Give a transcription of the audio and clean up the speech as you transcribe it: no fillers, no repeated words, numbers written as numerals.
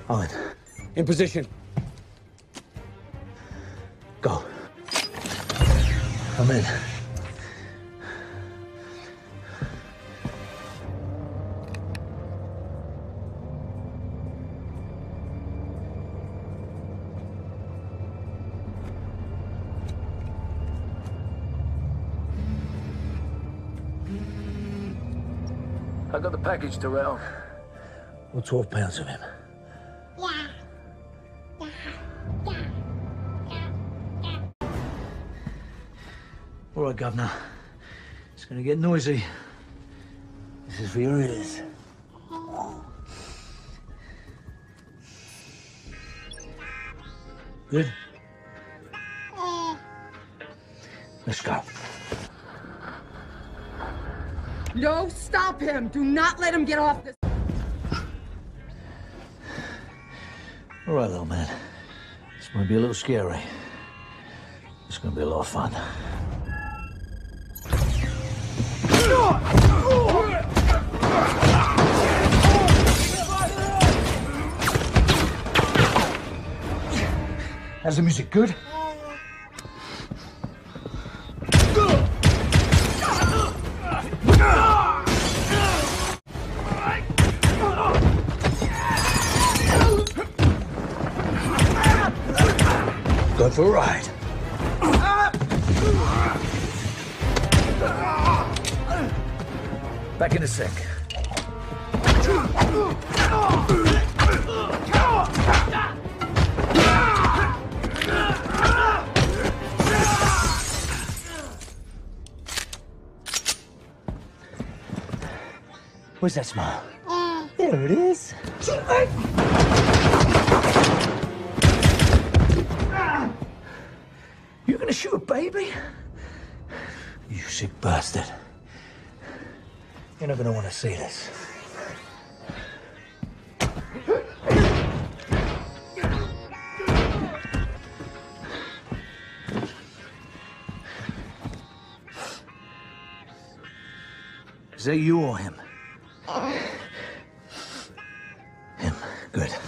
On. In position. Go. I'm in. I got the package, Terrell. Well, 12 pounds of him. All right, Governor. It's gonna get noisy. This is for your ears. Good? Let's go. No, stop him! Do not let him get off this. All right, little man. It's gonna be a little scary. It's gonna be a lot of fun. How's the music? Good? Go for a ride. Back in a sec. Where's that smile? There it is. You're gonna shoot a baby? You sick bastard. You're not gonna want to see this. Is that you or him? Him. Good.